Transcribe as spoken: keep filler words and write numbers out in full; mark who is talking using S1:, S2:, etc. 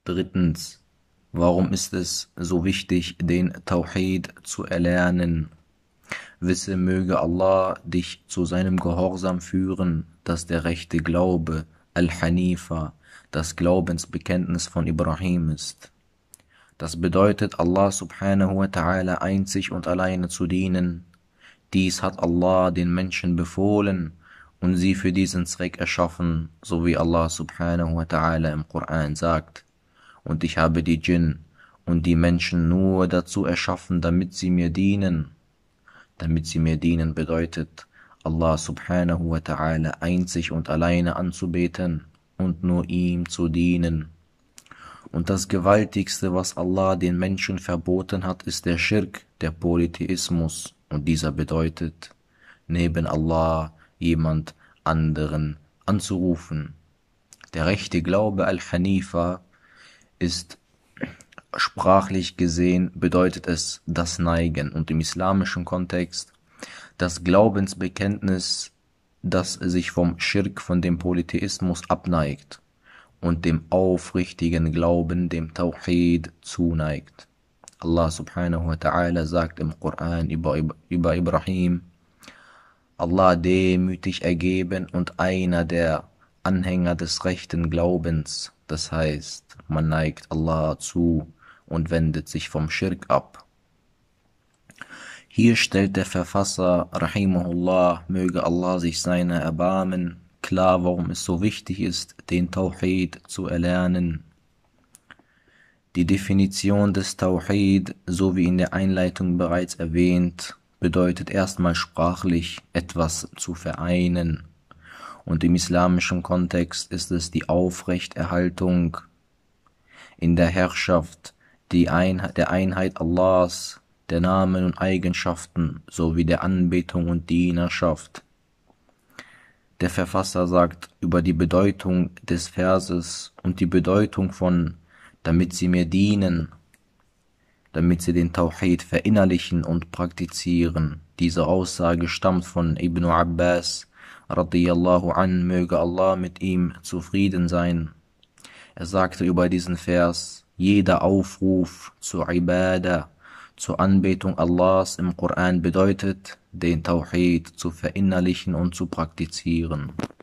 S1: Drittens, warum ist es so wichtig, den Tawhid zu erlernen? Wisse, möge Allah dich zu seinem Gehorsam führen, dass der rechte Glaube, Al-Hanifa, das Glaubensbekenntnis von Ibrahim ist. Das bedeutet, Allah subhanahu wa ta'ala einzig und alleine zu dienen. Dies hat Allah den Menschen befohlen und sie für diesen Zweck erschaffen, so wie Allah subhanahu wa ta'ala im Koran sagt. Und ich habe die Djinn und die Menschen nur dazu erschaffen, damit sie mir dienen. Damit sie mir dienen bedeutet, Allah subhanahu wa ta'ala einzig und alleine anzubeten und nur ihm zu dienen. Und das Gewaltigste, was Allah den Menschen verboten hat, ist der Schirk, der Polytheismus. Und dieser bedeutet, neben Allah jemand anderen anzurufen. Der rechte Glaube Al-Hanifa ist sprachlich gesehen, bedeutet es das Neigen und im islamischen Kontext das Glaubensbekenntnis, das sich vom Schirk, von dem Polytheismus abneigt und dem aufrichtigen Glauben, dem Tawhid, zuneigt. Allah subhanahu wa ta'ala sagt im Koran über, über Ibrahim, Allah demütig ergeben und einer der Anhänger des rechten Glaubens, das heißt, man neigt Allah zu und wendet sich vom Schirk ab. Hier stellt der Verfasser, Rahimahullah, möge Allah sich seiner erbarmen, klar, warum es so wichtig ist, den Tawhid zu erlernen. Die Definition des Tawhid, so wie in der Einleitung bereits erwähnt, bedeutet erstmal sprachlich etwas zu vereinen. Und im islamischen Kontext ist es die Aufrechterhaltung in der Herrschaft, die Einheit, der Einheit Allahs, der Namen und Eigenschaften sowie der Anbetung und Dienerschaft. Der Verfasser sagt über die Bedeutung des Verses und die Bedeutung von, damit sie mir dienen, damit sie den Tawhid verinnerlichen und praktizieren. Diese Aussage stammt von Ibn Abbas, radiyallahu an, möge Allah mit ihm zufrieden sein. Er sagte über diesen Vers, jeder Aufruf zur Ibadah, zur Anbetung Allahs im Koran bedeutet, den Tawhid zu verinnerlichen und zu praktizieren.